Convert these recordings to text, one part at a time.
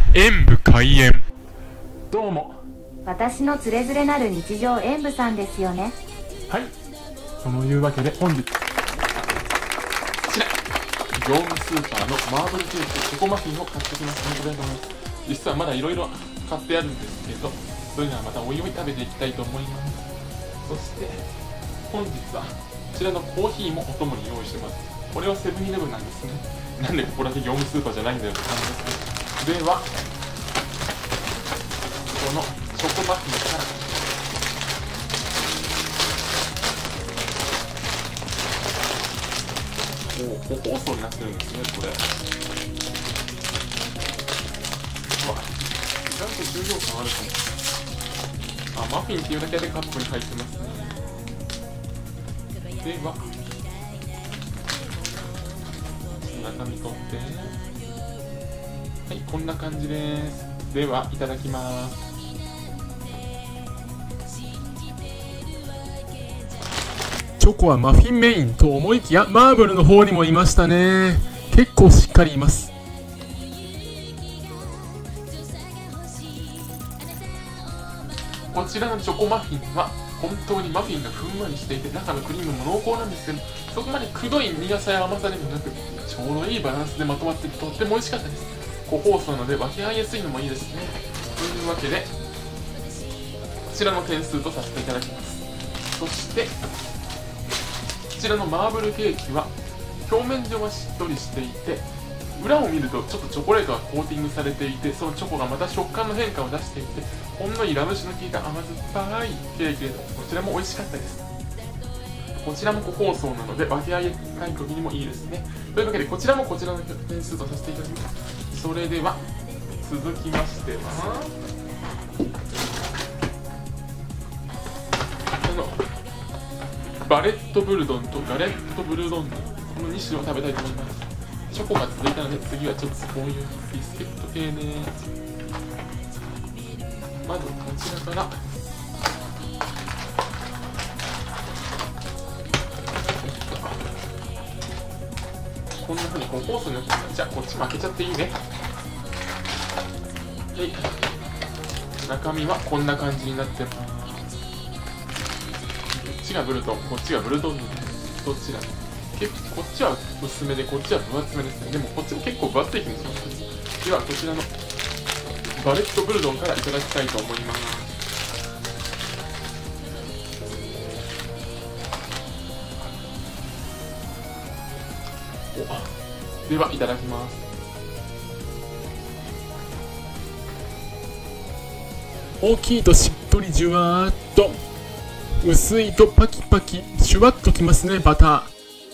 演武開演。どうも。 私のつれづれなる日常演武さんですよね。 はい。そのいうわけで本日、こちら、業務スーパーのマーブルケーキチョコマフィンを買ってきました。ありがとうございます。実はまだいろいろ買ってあるんですけど、それではまたおいおい食べていきたいと思います。そして本日はこちらのコーヒーもお供に用意してます。これはセブンイレブンなんですね。なんでここだけ業務スーパーじゃないんだよって感じですけど。では、このチョコマフィンから個包装になってるんですね、これ。うわ、意外と重量感あるかも。あ、マフィンっていうだけでカップに入ってますね。では、中身取って、はい、こんな感じです。では、いただきます。チョコはマフィンメインと思いきやマーブルの方にもいましたね。結構しっかりいます。こちらのチョコマフィンは本当にマフィンがふんわりしていて、中のクリームも濃厚なんですけど、そこまでくどい苦さや甘さでもなく、ちょうどいいバランスでまとまってとっても美味しかったです。個包装なので分け合いやすいのもいいですね。というわけで、こちらの点数とさせていただきます。そしてこちらのマーブルケーキは表面上はしっとりしていて、裏を見るとちょっとチョコレートがコーティングされていて、そのチョコがまた食感の変化を出していて、ほんのりラム酒の効いた甘酸っぱいケーキで、こちらも美味しかったです。こちらも個包装なので分け合いたい時にもいいですね。というわけでこちらもこちらの点数とさせていただきます。それでは続きましてはバレットブルドンとガレットブルドンヌ、この2種を食べたいと思います。チョコが続いたので次はちょっとこういうビスケット系ね。まずこちらからこんな風に個包装になってます。じゃあこっちも開けちゃっていいね。はい、中身はこんな感じになってます。こっちがブルトン、こっちがブルトンヌ、どちらこっちは薄めでこっちは分厚めですね。でもこっちも結構分厚い気もします。ではこちらのバレットブルドンからいただきたいと思います。ではいただきます。大きいとしっとりじゅわーっと、薄いとパキパキシュワッときますね。バター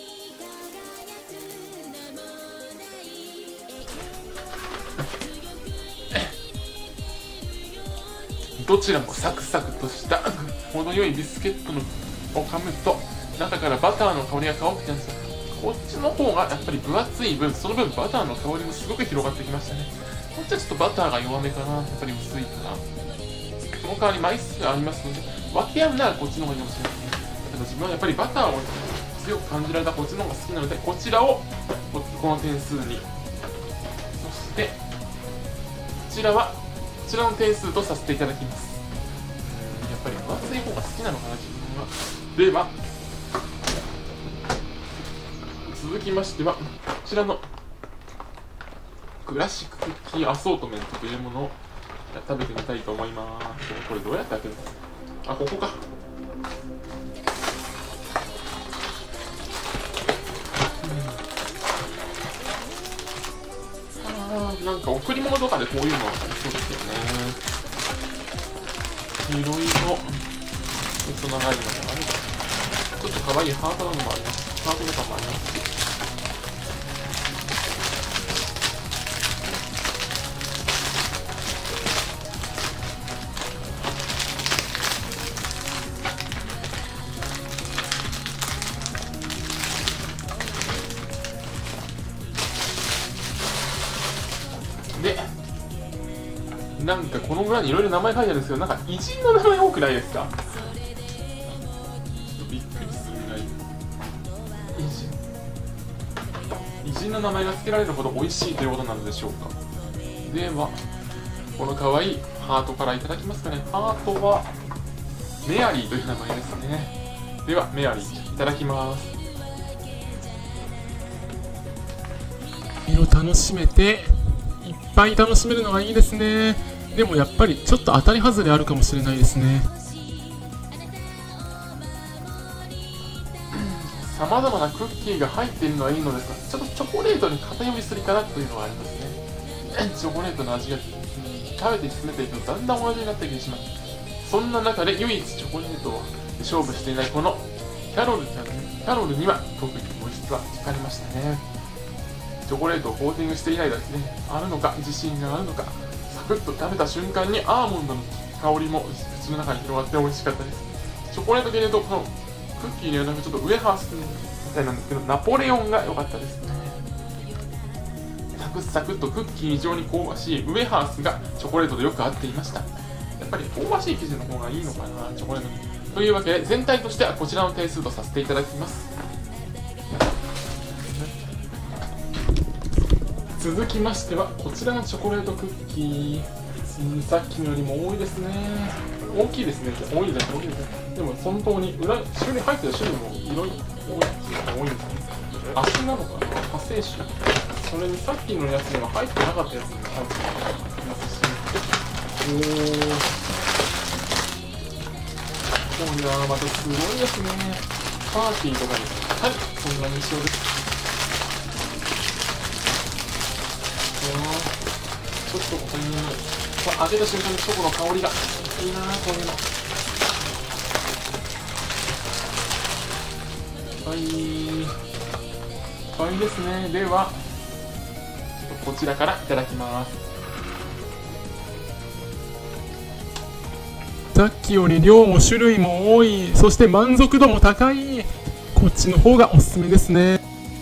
どちらもサクサクとした程よいビスケットのを噛むと中からバターの香りが香ってきたんですよ。こっちの方がやっぱり分厚い分、その分バターの香りもすごく広がってきましたね。こっちはちょっとバターが弱めかな、やっぱり薄いから。その代わり枚数がありますので分け合うならこっちの方がいいかもしれないですね。だけど自分はやっぱりバターを強く感じられたこっちの方が好きなので、こちらをこの点数に、そしてこちらはこちらの点数とさせていただきます。やっぱり分厚い方が好きなのかな、自分は。では続きましてはこちらのクラシッククッキーアソートメントというものを食べてみたいと思います。これどうやって開けるの？あ、ここか。なんか贈り物とかでこういうのありそうですよね。いろいろ細長いのもある。ちょっと可愛いハートなのもあります。ハートとかもあります。で、なんかこの裏にいろいろ名前書いてあるんですけど、なんか偉人の名前多くないですか？ちょっとびっくりするぐらい偉人の名前が付けられるほど美味しいということなのでしょうか。ではこの可愛いハートからいただきますかね。ハートはメアリーという名前ですね。ではメアリーいただきます。色楽しめていっぱい楽しめるのがいいですね。でもやっぱりちょっと当たり外れあるかもしれないですね。さまざまなクッキーが入っているのはいいのですが、ちょっとチョコレートに偏りすぎかなというのがありますね。チョコレートの味が、食べて進めていくとだんだん同じになってきてしまう。そんな中で唯一チョコレートを勝負していないこのキャロルには特に物質は光りましたね。チョコレートをコーティングしていないだけであるのか、自信があるのか、サクッと食べた瞬間にアーモンドの香りも口の中に広がって美味しかったです。チョコレート系で言うとこのクッキーにはなんかちょっとウエハースみたいなんですけど、ナポレオンが良かったですね。サクサクとクッキーに非常に香ばしいウエハースがチョコレートとよく合っていました。やっぱり香ばしい生地の方がいいのかな、チョコレートに。というわけで全体としてはこちらの点数とさせていただきます。続きましてはこちらのチョコレートクッキー、さっきのよりも多いですね。大きいですね。多いですね。でも本当に種類入ってる種類もいろいろ多いんですね。足なのかな、派生種。それにさっきのやつには入ってなかったやつにも入ってますし、いやーまたすごいですね。パーティーとかにはいそんな印象です。ちょっとこれ開けた瞬間にチョコの香りがいいなー、こういうの。はい、ですね。ではちょっとこちらからいただきます。さっきより量も種類も多い、そして満足度も高い。こっちの方がおすすめですね。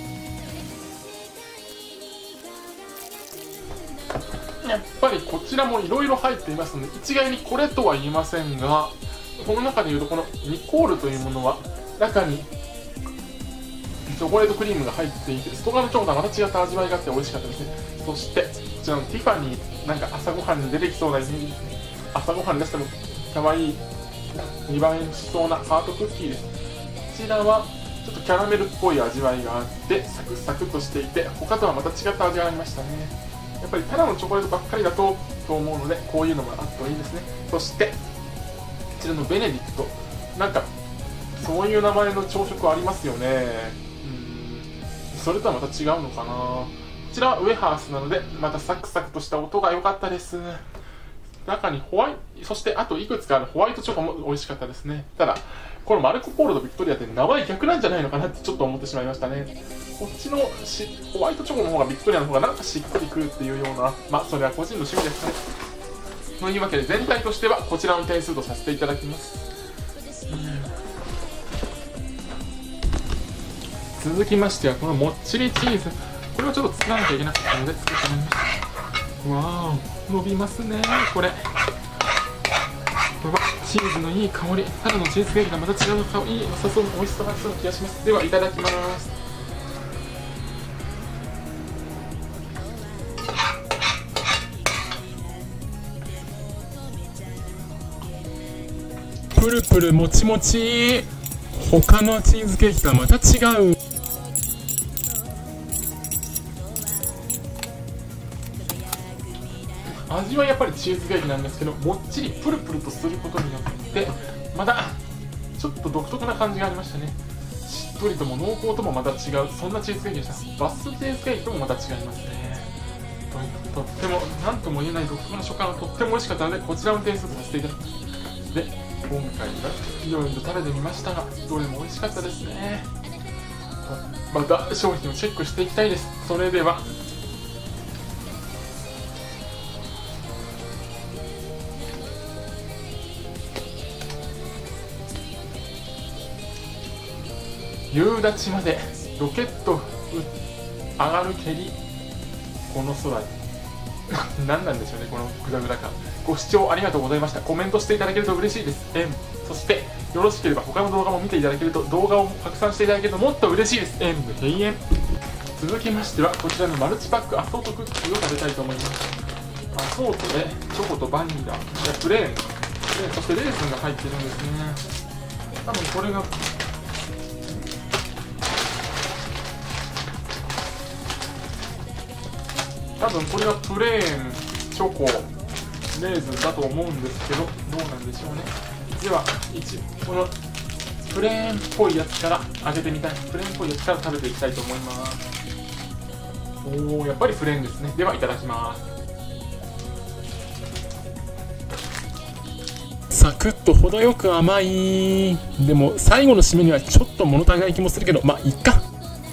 やっぱりこちらもいろいろ入っていますので一概にこれとは言いませんが、この中でいうとこのニコールというものは中にチョコレートクリームが入っていて、外側のチョコとはまた違った味わいがあって美味しかったですね。そしてこちらのティファニー、なんか朝ごはんに出てきそうなイメージですね。朝ごはんに出しても可愛い2番円しそうなハートクッキーです。こちらはちょっとキャラメルっぽい味わいがあってサクサクとしていて、他とはまた違った味がありましたね。やっぱりただのチョコレートばっかりだと思うので、こういうのもあるといいですね。そしてこちらのベネディクト、なんかそういう名前の朝食ありますよね。それとはまた違うのかな。こちらはウエハースなのでまたサクサクとした音が良かったです。中にそしてあといくつかあるホワイトチョコも美味しかったですね。ただこのマルコポーロとビクトリアって名前逆なんじゃないのかなってちょっと思ってしまいましたね。こっちのホワイトチョコの方がビクトリアの方がなんかしっくりくるっていうような、まあそれは個人の趣味ですかね。というわけで全体としてはこちらの点数とさせていただきます。続きましてはこのもっちりチーズ、これをちょっと作らなきゃいけなかったので作ってみました。わー、伸びますね。これはチーズのいい香り、ただのチーズケーキがまた違う香り、良さそうな美味しさがそうな気がします。ではいただきます。プルプルもちもち、他のチーズケーキとはまた違う。味はやっぱりチーズケーキなんですけど、もっちりプルプルとすることによってまたちょっと独特な感じがありましたね。しっとりとも濃厚ともまた違う、そんなチーズケーキでした。バスチーズケーキともまた違いますね。とっても何とも言えない独特な食感がとっても美味しかったので、こちらの点数とさせていただきます。で今回はいろいろと食べてみましたが、どれも美味しかったですね。また商品をチェックしていきたいです。それでは夕立までロケット上がるけりこの空に何なんでしょうね、このグダグダ感。ご視聴ありがとうございました。コメントしていただけると嬉しいです。そしてよろしければ他の動画も見ていただけると、動画を拡散していただけるともっと嬉しいです。閉園。続きましてはこちらのマルチパックアソートクッキーを食べたいと思います。 ソートでチョコとバニラでプレーンで、そしてレーズンが入ってるんですね。多分これがプレーンチョコレーズンだと思うんですけど、どうなんでしょうね。ではこのプレーンっぽいやつから開けてみたい。プレーンっぽいやつから食べていきたいと思います。おー、やっぱりプレーンですね。ではいただきます。サクッと程よく甘い。でも最後の締めにはちょっと物足りない気もするけど、まあいっか。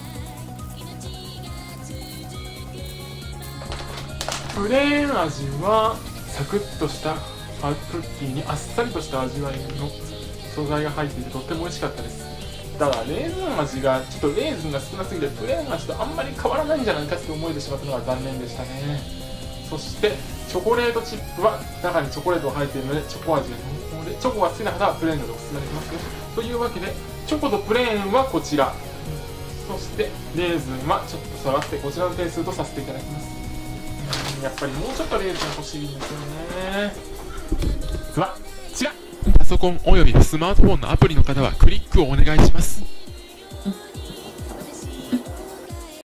プレーン味はサクッとしたクッキーにあっさりとした味わいの素材が入っていてとっても美味しかったです。ただレーズン味がちょっとレーズンが少なすぎてプレーン味とあんまり変わらないんじゃないかと思えてしまったのが残念でしたね。そしてチョコレートチップは中にチョコレートが入っているのでチョコ味が濃厚で、チョコが好きな方はプレーンのでおすすめできますよ。というわけでチョコとプレーンはこちら、そしてレーズンはちょっと下がってこちらの点数とさせていただきます。やっぱりもうちょっとレーズン欲しいんですよね。違う。パソコンおよびスマートフォンのアプリの方はクリックをお願いします。